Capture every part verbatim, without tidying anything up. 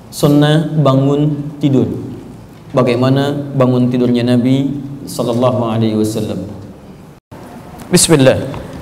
sunnah bangun tidur. Bagaimana bangun tidurnya Nabi sallallahu alaihi wasallam. Bismillah.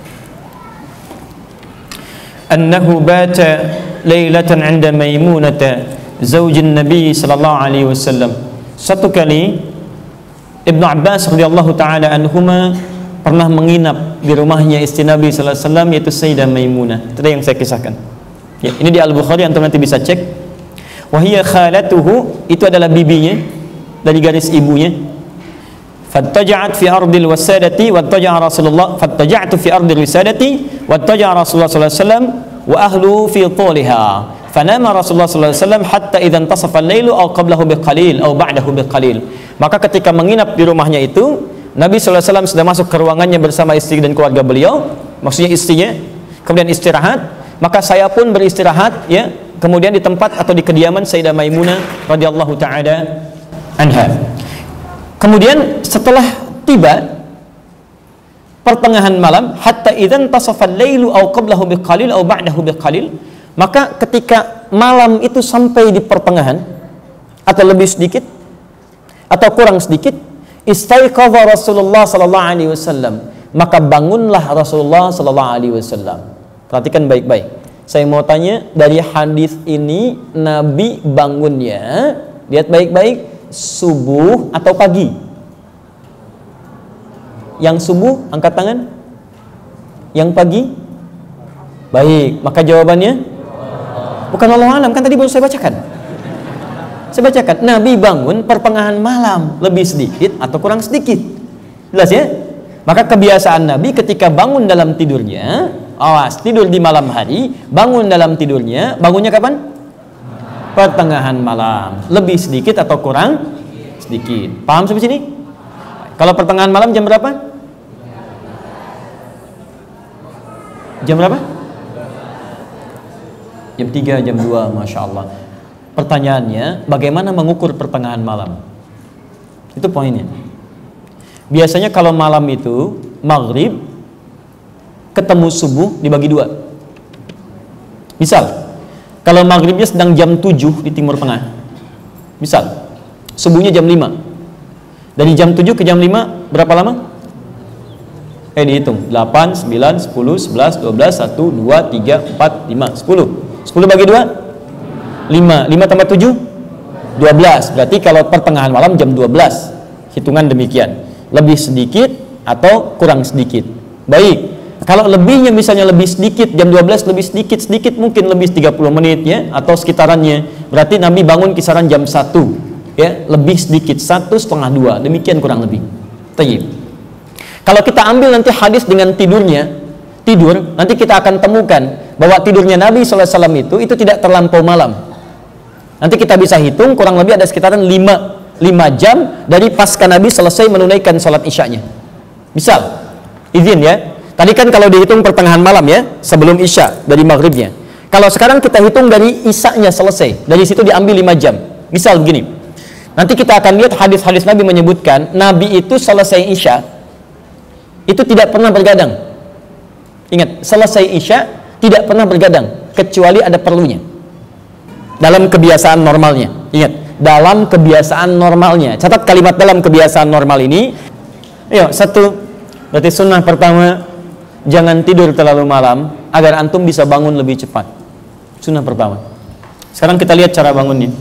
Annahu bata lailatan 'inda Maimunata zaujin Nabi sallallahu alaihi wasallam. Satu kali Ibnu Abbas radhiyallahu taala anhuma pernah menginap di rumahnya istri Nabi sallallahu alaihi wasallam, yaitu Sayyidah Maimunah. Itu yang saya kisahkan. Ya, ini di Al-Bukhari, antum nanti bisa cek. Wa hiya khalatuhu, itu adalah bibinya dari garis ibunya. Fattaja'at fi ardil wasadati wattaja'a Rasulullah fattaja'tu fi ardil wasadati wattaja'a Rasulullah sallallahu alaihi wasallam wa ahlu fi tuliha. Fanama Rasulullah sallallahu alaihi wasallam hatta idza intasafa al-lailu aw qablahu biqalil aw ba'dahu biqalil. Maka ketika menginap di rumahnya itu, Nabi sallallahu alaihi wasallam sudah masuk ke ruangannya bersama istri dan keluarga beliau, maksudnya istrinya, kemudian istirahat. Maka saya pun beristirahat, ya, kemudian di tempat atau di kediaman Sayyidah Maimunah radhiyallahu taala anha. Kemudian setelah tiba pertengahan malam, hatta idzan tasafal lailu aw qablahu biqalil aw ba'dahu biqalil, maka ketika malam itu sampai di pertengahan atau lebih sedikit atau kurang sedikit, istaiqadha Rasulullah sallallahu alaihi wasallam, maka bangunlah Rasulullah sallallahu alaihi wasallam. Perhatikan baik-baik. Saya mau tanya, dari hadis ini Nabi bangunnya, lihat baik-baik, subuh atau pagi? Yang subuh angkat tangan. Yang pagi? Baik, maka jawabannya bukan Allah alam, kan tadi baru saya bacakan. Saya bacakan, Nabi bangun pertengahan malam, lebih sedikit atau kurang sedikit. Jelas ya? Maka kebiasaan Nabi ketika bangun dalam tidurnya, awas, tidur di malam hari, bangun dalam tidurnya, bangunnya kapan? Pertengahan malam, lebih sedikit atau kurang sedikit. Paham sampai sini? Kalau pertengahan malam jam berapa? Jam berapa? Jam tiga, jam dua, Masya Allah. Pertanyaannya, bagaimana mengukur pertengahan malam? Itu poinnya. Biasanya kalau malam itu maghrib ketemu subuh dibagi dua. Misal, kalau maghribnya sedang jam tujuh di Timur Tengah, misal subuhnya jam lima, dari jam tujuh ke jam lima berapa lama? Eh dihitung, delapan, sembilan, sepuluh, sebelas, dua belas, satu, dua, tiga, empat, lima, sepuluh. Sepuluh bagi dua, lima. Lima tambah tujuh, dua belas. Berarti kalau pertengahan malam jam dua belas. Hitungan demikian, lebih sedikit atau kurang sedikit. Baik, kalau lebihnya misalnya lebih sedikit, jam dua belas lebih sedikit, sedikit mungkin lebih tiga puluh menit ya, atau sekitarannya, berarti Nabi bangun kisaran jam satu ya, lebih sedikit, satu setengah dua, demikian kurang lebih. Tayyib. Kalau kita ambil nanti hadis dengan tidurnya, tidur, nanti kita akan temukan bahwa tidurnya Nabi shallallahu alaihi wasallam itu, itu tidak terlampau malam. Nanti kita bisa hitung kurang lebih ada sekitaran lima, lima jam dari pasca Nabi selesai menunaikan sholat isyanya. Misal, izin ya, tadi kan kalau dihitung pertengahan malam ya, sebelum isya, dari maghribnya. Kalau sekarang kita hitung dari isyanya selesai, dari situ diambil lima jam. Misal begini, nanti kita akan lihat hadis-hadis Nabi menyebutkan, Nabi itu selesai isya, itu tidak pernah bergadang. Ingat, selesai isya tidak pernah bergadang, kecuali ada perlunya. Dalam kebiasaan normalnya, ingat, dalam kebiasaan normalnya. Catat kalimat dalam kebiasaan normal ini. Ayo, satu, berarti sunnah pertama, jangan tidur terlalu malam agar antum bisa bangun lebih cepat. Sunnah pertama. Sekarang kita lihat cara bangunnya.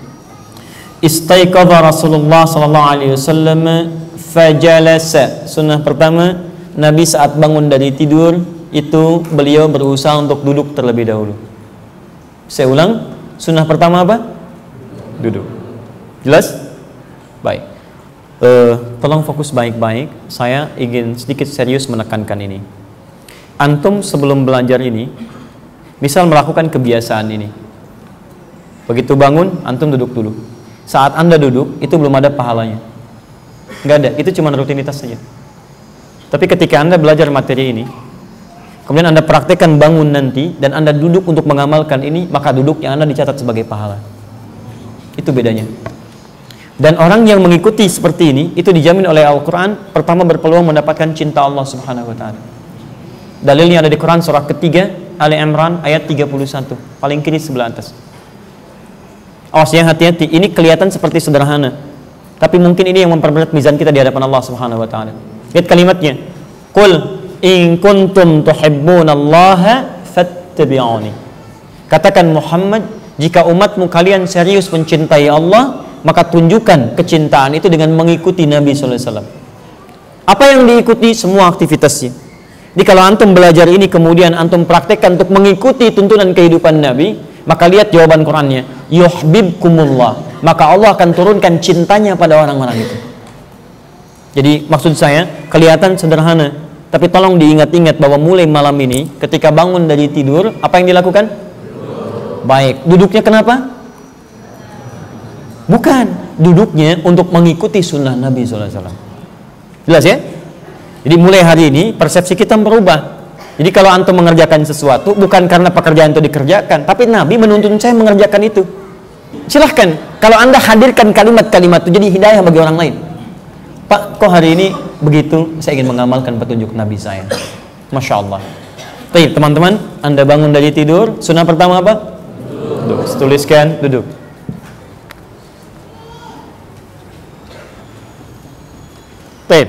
Istaiqadha Rasulullah sallallahu alaihi wasallam fajalasa. Sunnah pertama, Nabi saat bangun dari tidur itu beliau berusaha untuk duduk terlebih dahulu. Saya ulang, sunnah pertama apa? Duduk. Jelas? Baik. Uh, tolong fokus baik-baik. Saya ingin sedikit serius menekankan ini. Antum sebelum belajar ini, misal melakukan kebiasaan ini. Begitu bangun, antum duduk dulu. Saat Anda duduk, itu belum ada pahalanya. Nggak ada, itu cuma rutinitas saja. Tapi ketika Anda belajar materi ini, kemudian Anda praktekkan bangun nanti, dan Anda duduk untuk mengamalkan ini, maka duduk yang Anda dicatat sebagai pahala. Itu bedanya. Dan orang yang mengikuti seperti ini, itu dijamin oleh Al-Quran, pertama berpeluang mendapatkan cinta Allah subhanahu wa ta'ala. Dalilnya ada di Quran surah ketiga, Ali Imran ayat tiga puluh satu, paling kiri sebelah atas. Awas ya, hati-hati. Ini kelihatan seperti sederhana, tapi mungkin ini yang memperberat mizan kita di hadapan Allah Subhanahu wa taala. Lihat kalimatnya. Qul in kuntum tuhibbunallaha fattabi'uni. Katakan Muhammad, jika umatmu kalian serius mencintai Allah, maka tunjukkan kecintaan itu dengan mengikuti Nabi sallallahu alaihi wasallam. Apa yang diikuti? Semua aktivitasnya. Jadi kalau antum belajar ini kemudian antum praktekkan untuk mengikuti tuntunan kehidupan Nabi, maka lihat jawaban Qur'annya, yuhibbukumullah, maka Allah akan turunkan cintanya pada orang-orang itu. Jadi maksud saya kelihatan sederhana, tapi tolong diingat-ingat bahwa mulai malam ini ketika bangun dari tidur, apa yang dilakukan? Duduk. Baik, duduknya kenapa? Bukan, duduknya untuk mengikuti sunnah Nabi sallallahu alaihi wasallam. Jelas ya? Jadi mulai hari ini persepsi kita berubah. Jadi kalau antum mengerjakan sesuatu bukan karena pekerjaan itu dikerjakan, tapi Nabi menuntun saya mengerjakan itu. Silahkan, kalau anda hadirkan kalimat-kalimat itu jadi hidayah bagi orang lain. Pak, kok hari ini begitu? Saya ingin mengamalkan petunjuk Nabi saya. Masya Allah. Baik, teman-teman, anda bangun dari tidur, sunnah pertama apa? Duduk. Tuliskan, duduk. Baik.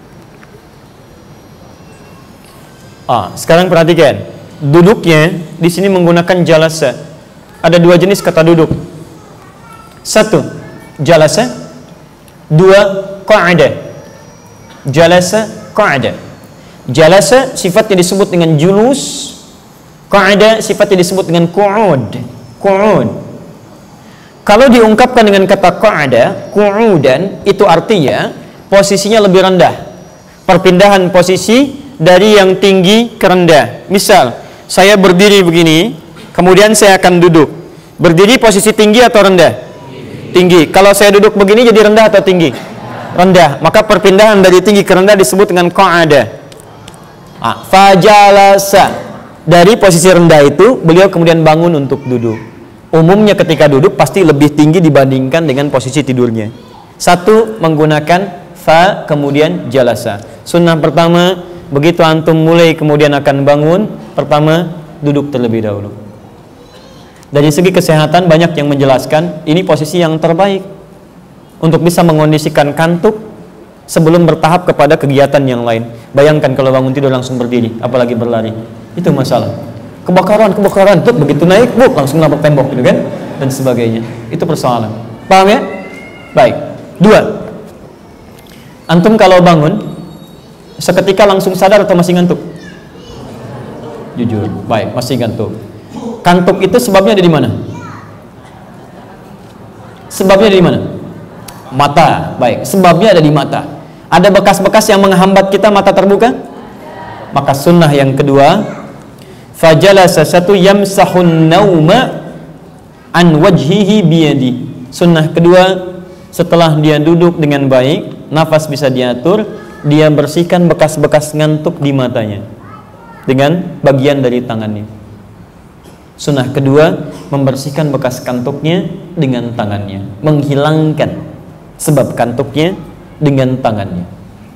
Ah, sekarang perhatikan. Duduknya di sini menggunakan jalasa. Ada dua jenis kata duduk. Satu, jalasa. Dua, qa'ada. Jalasa, qa'ada. Jalasa sifatnya disebut dengan julus. Qa'ada sifatnya disebut dengan qu'ud. Qu'ud. Kalau diungkapkan dengan kata qa'ada, qu'udan, itu artinya posisinya lebih rendah. Perpindahan posisi dari yang tinggi ke rendah. Misal, saya berdiri begini, kemudian saya akan duduk. Berdiri posisi tinggi atau rendah? Tinggi. Kalau saya duduk begini jadi rendah atau tinggi? Rendah. Maka perpindahan dari tinggi ke rendah disebut dengan qa'ada. Ah, fajalasa. Dari posisi rendah itu, beliau kemudian bangun untuk duduk. Umumnya ketika duduk pasti lebih tinggi dibandingkan dengan posisi tidurnya. Satu, menggunakan fa, kemudian jalasa. Sunnah pertama, begitu antum mulai kemudian akan bangun, pertama duduk terlebih dahulu. Dari segi kesehatan banyak yang menjelaskan ini posisi yang terbaik untuk bisa mengondisikan kantuk sebelum bertahap kepada kegiatan yang lain. Bayangkan kalau bangun tidur langsung berdiri, apalagi berlari, itu masalah. Kebakaran, kebakaran, tuh begitu naik, buk, langsung nabrak tembok, gitu kan, dan sebagainya. Itu persoalan. Paham ya? Baik. Dua, antum kalau bangun seketika langsung sadar atau masih ngantuk? Jujur, baik, masih ngantuk. Kantuk itu sebabnya ada di mana? Sebabnya ada di mana? Mata, baik. Sebabnya ada di mata. Ada bekas-bekas yang menghambat kita mata terbuka? Maka sunnah yang kedua, fajalasa satu yamsahun nauma an wajhihi biyadi. Sunnah kedua, setelah dia duduk dengan baik, nafas bisa diatur, dia bersihkan bekas-bekas ngantuk di matanya dengan bagian dari tangannya. Sunnah kedua, membersihkan bekas kantuknya dengan tangannya, menghilangkan sebab kantuknya dengan tangannya.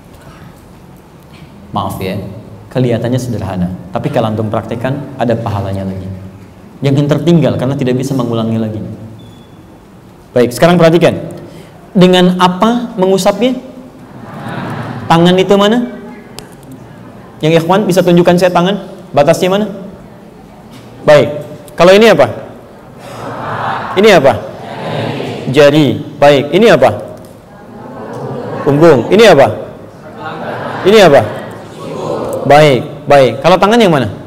Maaf ya, kelihatannya sederhana, tapi kalau antum praktekkan ada pahalanya lagi. Jangan tertinggal karena tidak bisa mengulangi lagi. Baik, sekarang perhatikan. Dengan apa mengusapnya? Tangan itu mana? Yang ikhwan bisa tunjukkan saya tangan? Batasnya mana? Baik. Kalau ini apa? Ini apa? Jari. Baik. Ini apa? Punggung. Ini apa? Ini apa? Baik. Baik. Kalau tangan yang mana?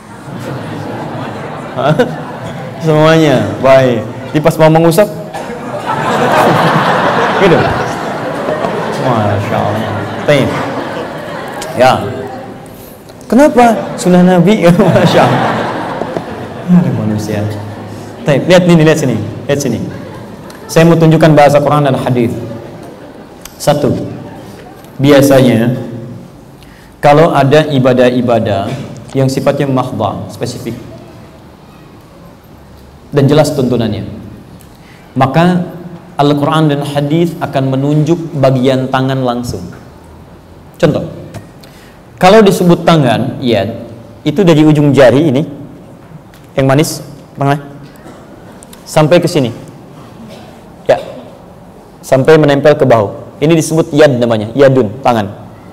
Hah? Semuanya. Baik. Di pas mau mengusap? Gitu. Masya Allah. Baik. Ya. Kenapa? Sunnah Nabi. Masya Allah. Ada manusia. Baik, lihat ini, lihat sini, lihat sini. Saya mau tunjukkan bahasa Quran dan hadis. Satu, biasanya kalau ada ibadah-ibadah yang sifatnya mahdha, spesifik dan jelas tuntunannya, maka Al-Quran dan hadis akan menunjuk bagian tangan langsung. Contoh, kalau disebut tangan, ya, itu dari ujung jari ini yang manis, tengah, sampai ke sini. sampai menempel ke bahu. Ini disebut yad namanya, yadun, tangan.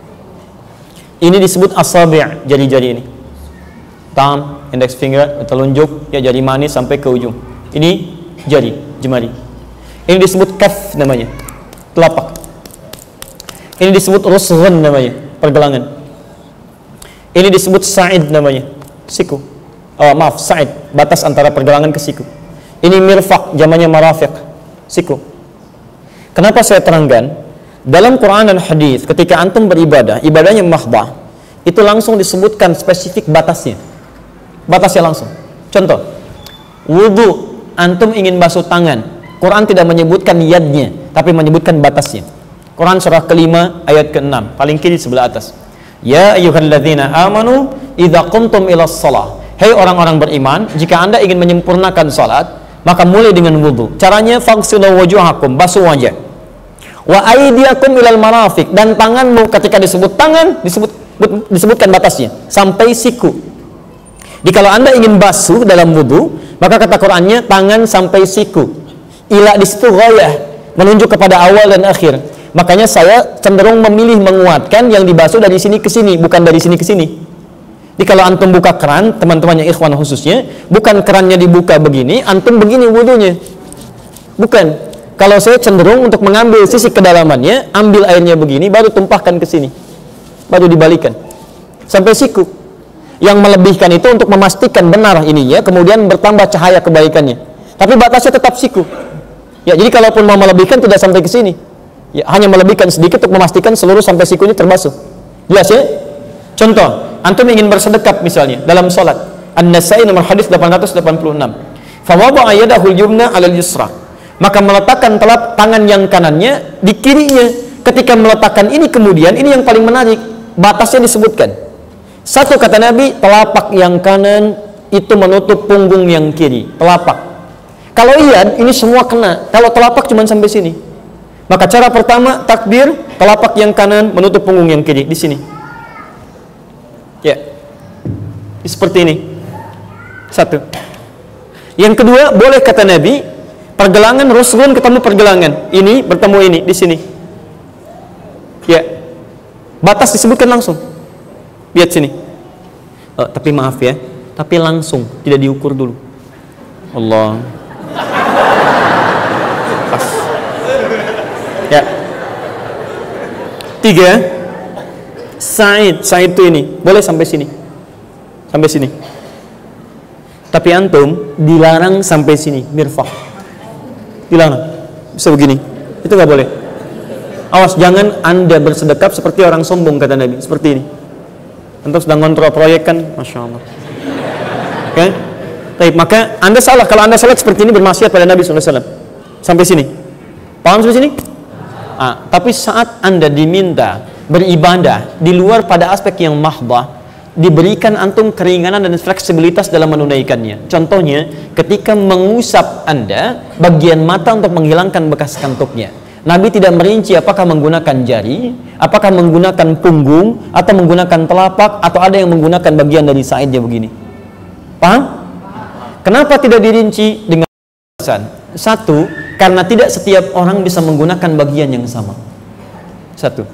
Ini disebut asabi', jari-jari ini. Thumb, index finger, telunjuk, ya jari manis sampai ke ujung. Ini jari, jemari. Ini disebut kaf namanya, telapak. Ini disebut rusghun namanya, pergelangan. Ini disebut sa'id namanya, siku. Oh, maaf, sa'id, batas antara pergelangan ke siku. Ini mirfaq, jamannya marafiq, siku. Kenapa saya terangkan? Dalam Quran dan hadis, ketika antum beribadah, ibadahnya mahdah, itu langsung disebutkan spesifik batasnya. Batasnya langsung. Contoh, wudu, antum ingin basuh tangan, Quran tidak menyebutkan yadnya, tapi menyebutkan batasnya. Quran surah kelima ayat keenam, paling kiri sebelah atas. Ya ayyuhalladzina amanu idza qumtum ilas shalah. Hei orang-orang beriman, jika Anda ingin menyempurnakan salat, maka mulai dengan wudu. Caranya faghsilu wujuhakum, basuh wajah. Wa aydiyakum ilal marafiq, dan tanganmu, ketika disebut tangan disebut disebutkan batasnya sampai siku. Jadi kalau Anda ingin basuh dalam wudu, maka kata Qur'annya tangan sampai siku. Ila di situ ghayah, menunjuk kepada awal dan akhir. Makanya saya cenderung memilih menguatkan yang dibasuh dari sini ke sini, bukan dari sini ke sini. Jadi kalau antum buka keran, teman-temannya ikhwan khususnya, bukan kerannya dibuka begini, antum begini wudunya. Bukan. Kalau saya cenderung untuk mengambil sisi kedalamannya, ambil airnya begini, baru tumpahkan ke sini, baru dibalikan sampai siku. Yang melebihkan itu untuk memastikan benar ininya, kemudian bertambah cahaya kebaikannya. Tapi batasnya tetap siku. Ya, jadi kalaupun mau melebihkan tidak sampai ke sini. Ya, hanya melebihkan sedikit untuk memastikan seluruh sampai sikunya terbasuh. Jelas ya? Contoh, antum ingin bersedekap misalnya dalam salat. An-Nasa'i nomor hadis delapan ratus delapan puluh enam. Fa wada'a yadahu al-yumna 'alal yusra. Maka meletakkan telap tangan yang kanannya di kirinya. Ketika meletakkan ini kemudian, ini yang paling menarik, batasnya disebutkan. Satu kata Nabi, telapak yang kanan itu menutup punggung yang kiri, telapak. Kalau iya, ini semua kena. Kalau telapak cuma sampai sini. Maka cara pertama, takbir, telapak yang kanan menutup punggung yang kiri, di sini. Ya. Seperti ini. Satu. Yang kedua, boleh kata Nabi, pergelangan rusghun ketemu pergelangan, ini bertemu ini di sini. Ya, batas disebutkan langsung. Lihat sini. Oh, tapi maaf ya, tapi langsung, tidak diukur dulu. Allah. Pas. Ya. Tiga. Sa'id, Sa'id itu ini, boleh sampai sini, sampai sini. Tapi antum dilarang sampai sini, mirfaq. Dilarang, bisa begini, itu nggak boleh. Awas, jangan Anda bersedekap seperti orang sombong, kata Nabi, seperti ini. Antum sedang kontrol proyek kan, masya Allah. Oke, okay? Baik, maka Anda salah kalau Anda salat seperti ini, bermaksiat pada Nabi shallallahu alaihi wasallam. Sampai sini, paham sampai sini? Ah, tapi saat Anda diminta beribadah di luar pada aspek yang mahdah, diberikan antum keringanan dan fleksibilitas dalam menunaikannya. Contohnya, ketika mengusap Anda bagian mata untuk menghilangkan bekas kantuknya, Nabi tidak merinci apakah menggunakan jari, apakah menggunakan punggung, atau menggunakan telapak, atau ada yang menggunakan bagian dari saidnya begini. Paham? Kenapa tidak dirinci? Dengan alasan satu, karena tidak setiap orang bisa menggunakan bagian yang sama. Satu.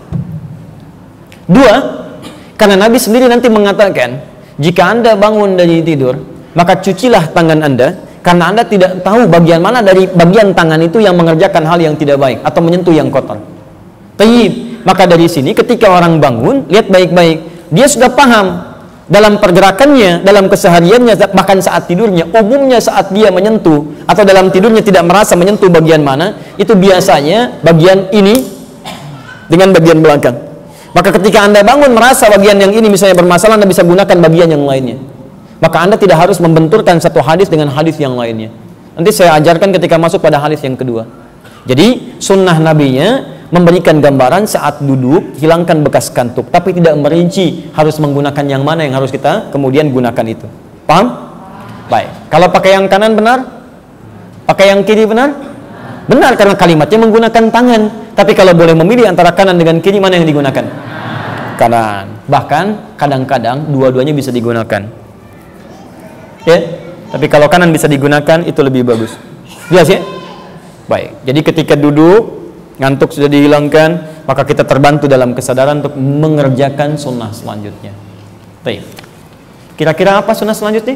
Dua, karena Nabi sendiri nanti mengatakan, jika Anda bangun dari tidur, maka cucilah tangan Anda, karena Anda tidak tahu bagian mana dari bagian tangan itu yang mengerjakan hal yang tidak baik atau menyentuh yang kotor. Tayyib. Maka dari sini ketika orang bangun, lihat baik-baik, dia sudah paham dalam pergerakannya, dalam kesehariannya, bahkan saat tidurnya, umumnya saat dia menyentuh atau dalam tidurnya tidak merasa menyentuh bagian mana, itu biasanya bagian ini dengan bagian belakang. Maka ketika Anda bangun merasa bagian yang ini misalnya bermasalah, Anda bisa gunakan bagian yang lainnya. Maka Anda tidak harus membenturkan satu hadis dengan hadis yang lainnya. Nanti saya ajarkan ketika masuk pada hadis yang kedua. Jadi sunnah nabinya memberikan gambaran saat duduk, hilangkan bekas kantuk, tapi tidak merinci harus menggunakan yang mana yang harus kita kemudian gunakan itu. Paham? Baik. Kalau pakai yang kanan benar? Pakai yang kiri benar? Benar, karena kalimatnya menggunakan tangan. Tapi kalau boleh memilih antara kanan dengan kiri, mana yang digunakan? Kanan. Bahkan kadang-kadang dua-duanya bisa digunakan. Ya, tapi kalau kanan bisa digunakan, itu lebih bagus. Jelas ya? Baik. Jadi ketika duduk, ngantuk sudah dihilangkan, maka kita terbantu dalam kesadaran untuk mengerjakan sunnah selanjutnya. Baik. Kira-kira apa sunnah selanjutnya?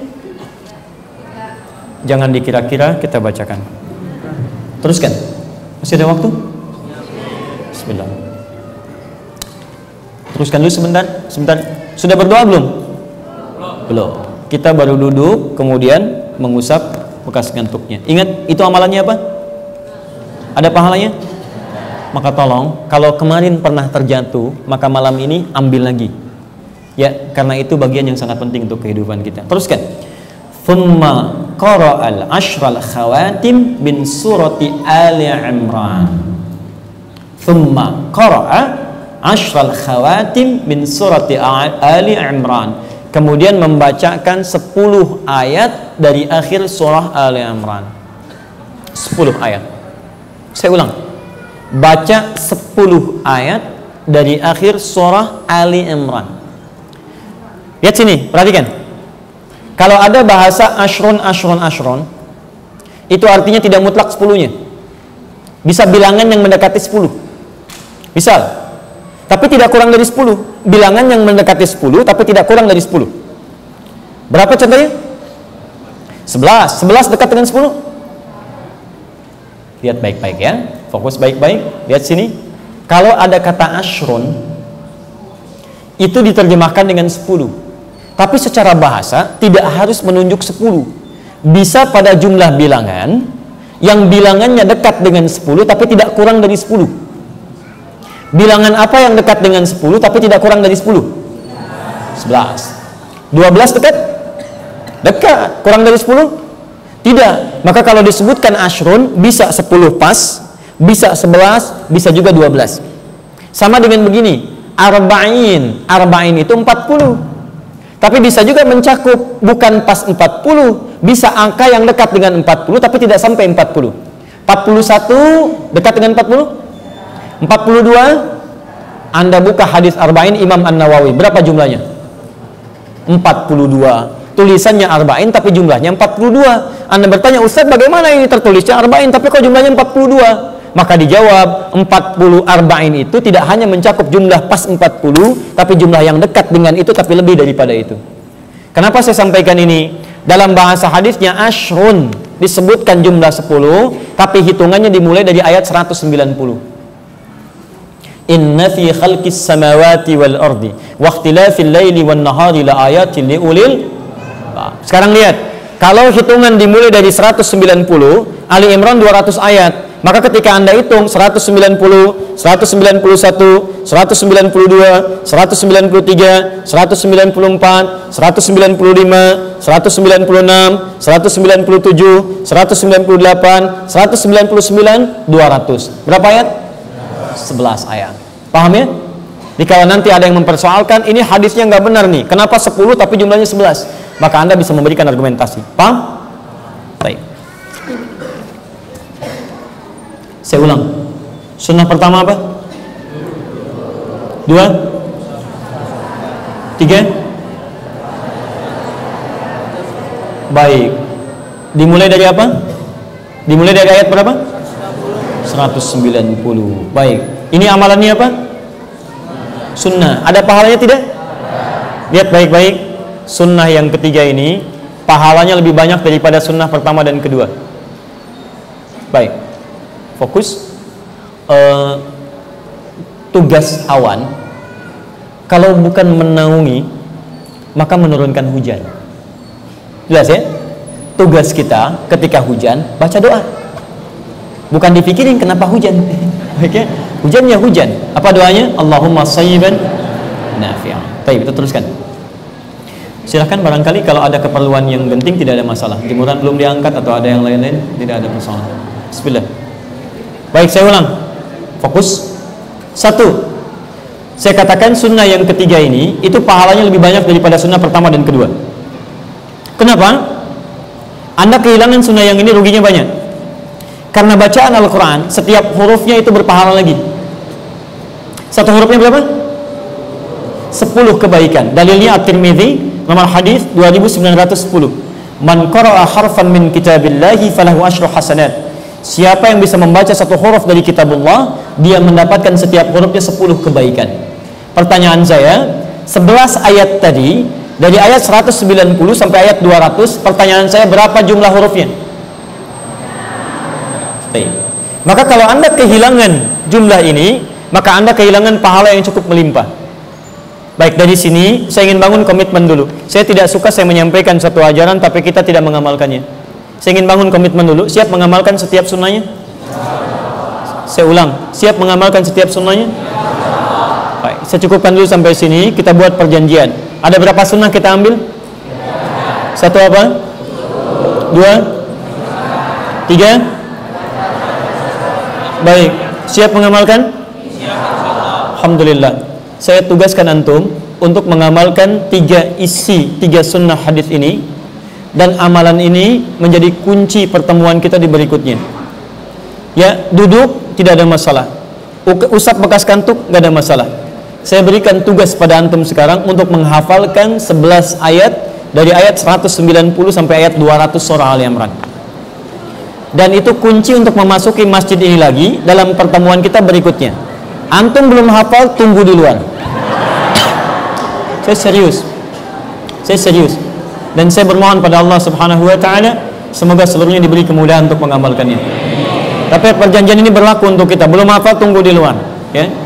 Jangan dikira-kira, kita bacakan. Teruskan. Masih ada waktu? Bismillah. Teruskan dulu sebentar, sebentar. Sudah berdoa belum? Belum. Kita baru duduk, kemudian mengusap bekas ngantuknya. Ingat, itu amalannya apa? Ada pahalanya? Maka tolong, kalau kemarin pernah terjatuh, maka malam ini ambil lagi. Ya, karena itu bagian yang sangat penting untuk kehidupan kita. Teruskan. Thumma qara'al ashral khawatim bin surati Ali Imran. Thumma qara'a ashral khawatim bin surati Ali Imran. Kemudian membacakan sepuluh ayat dari akhir surah Ali Imran. sepuluh ayat. Saya ulang. Baca sepuluh ayat dari akhir surah Ali Imran. Lihat sini, perhatikan. Kalau ada bahasa ashrun, ashrun, ashrun, itu artinya tidak mutlak sepuluhnya. Bisa bilangan yang mendekati sepuluh. Misal, tapi tidak kurang dari sepuluh. Bilangan yang mendekati sepuluh, tapi tidak kurang dari sepuluh. Berapa contohnya? sebelas. sebelas dekat dengan sepuluh. Lihat baik-baik ya. Fokus baik-baik. Lihat sini. Kalau ada kata ashrun, itu diterjemahkan dengan sepuluh. Tapi secara bahasa tidak harus menunjuk sepuluh. Bisa pada jumlah bilangan yang bilangannya dekat dengan sepuluh tapi tidak kurang dari sepuluh. Bilangan apa yang dekat dengan sepuluh tapi tidak kurang dari sepuluh? sebelas. dua belas dekat? Dekat. Kurang dari sepuluh? Tidak. Maka kalau disebutkan ashrun, bisa sepuluh pas, bisa sebelas, bisa juga dua belas. Sama dengan begini, arba'in. Arba'in itu empat puluh. Tapi bisa juga mencakup bukan pas empat puluh, bisa angka yang dekat dengan empat puluh tapi tidak sampai empat puluh. empat puluh satu dekat dengan empat puluh? empat puluh dua. Anda buka hadis arba'in Imam An-Nawawi, berapa jumlahnya? empat puluh dua. Tulisannya arba'in tapi jumlahnya empat puluh dua. Anda bertanya, Ustaz bagaimana ini tertulisnya arba'in tapi kok jumlahnya empat puluh dua? Maka dijawab, empat puluh arba'in itu tidak hanya mencakup jumlah pas empat puluh, tapi jumlah yang dekat dengan itu tapi lebih daripada itu. Kenapa saya sampaikan ini? Dalam bahasa hadisnya ashrun disebutkan jumlah sepuluh, tapi hitungannya dimulai dari ayat seratus sembilan puluh. Inna fi khalqis samawati wal ardi wa ikhtilafil laili wan nahari la ayatin liulil. Sekarang lihat, kalau hitungan dimulai dari seratus sembilan puluh, Ali Imran dua ratus ayat. Maka ketika Anda hitung seratus sembilan puluh, seratus sembilan puluh satu, seratus sembilan puluh dua, seratus sembilan puluh tiga, seratus sembilan puluh empat, seratus sembilan puluh lima, seratus sembilan puluh enam, seratus sembilan puluh tujuh, seratus sembilan puluh delapan, seratus sembilan puluh sembilan, dua ratus. Berapa ayat? sebelas ayat. Paham ya? Jadi kalau nanti ada yang mempersoalkan, ini hadisnya nggak benar nih, kenapa sepuluh tapi jumlahnya sebelas? Maka Anda bisa memberikan argumentasi. Paham? Baik. Saya ulang. Sunnah pertama apa? Dua? Tiga? Baik. Dimulai dari apa? Dimulai dari ayat berapa? seratus sembilan puluh. Baik. Ini amalannya apa? Sunnah. Ada pahalanya tidak? Lihat baik-baik. Sunnah yang ketiga ini pahalanya lebih banyak daripada sunnah pertama dan kedua. Baik. Fokus. uh, Tugas awan kalau bukan menaungi maka menurunkan hujan. Jelas ya? Tugas kita ketika hujan baca doa, bukan dipikirin kenapa hujan. Oke? Hujannya hujan. Apa doanya? Allahumma shayyiban nafi'an. Baik, kita teruskan. Silahkan, barangkali kalau ada keperluan yang penting tidak ada masalah. Jemuran belum diangkat atau ada yang lain-lain, tidak ada masalah. Bismillah. Baik, saya ulang. Fokus. Satu, saya katakan sunnah yang ketiga ini itu pahalanya lebih banyak daripada sunnah pertama dan kedua. Kenapa? Anda kehilangan sunnah yang ini ruginya banyak. Karena bacaan Al-Quran setiap hurufnya itu berpahala lagi. Satu hurufnya berapa? Sepuluh kebaikan. Dalilnya At-Tirmidzi nomor hadis dua ribu sembilan ratus sepuluh. Man qara'a harfan min kitabillahi falahu asyru hasanat. Siapa yang bisa membaca satu huruf dari kitabullah, dia mendapatkan setiap hurufnya sepuluh kebaikan. Pertanyaan saya, sebelas ayat tadi, dari ayat seratus sembilan puluh sampai ayat dua ratus, pertanyaan saya, berapa jumlah hurufnya? Maka kalau Anda kehilangan jumlah ini, maka Anda kehilangan pahala yang cukup melimpah. Baik, dari sini saya ingin bangun komitmen dulu. Saya tidak suka saya menyampaikan satu ajaran tapi kita tidak mengamalkannya. Saya ingin bangun komitmen dulu. Siap mengamalkan setiap sunnahnya? Saya ulang, siap mengamalkan setiap sunnahnya? Baik, saya cukupkan dulu sampai sini. Kita buat perjanjian. Ada berapa sunnah kita ambil? Satu apa? Dua? Tiga? Baik, siap mengamalkan? Alhamdulillah. Saya tugaskan antum untuk mengamalkan tiga isi, tiga sunnah hadis ini, dan amalan ini menjadi kunci pertemuan kita di berikutnya. Ya, duduk tidak ada masalah, usap bekas kantuk nggak ada masalah. Saya berikan tugas pada antum sekarang untuk menghafalkan sebelas ayat dari ayat seratus sembilan puluh sampai ayat dua ratus surah Ali Imran. Dan itu kunci untuk memasuki masjid ini lagi dalam pertemuan kita berikutnya. Antum belum hafal, tunggu di luar. Saya serius. Saya serius. Dan saya bermohon pada Allah Subhanahu wa taala semoga seluruhnya diberi kemudahan untuk mengamalkannya. Tapi perjanjian ini berlaku untuk kita. Belum hafal, tunggu di luar, ya.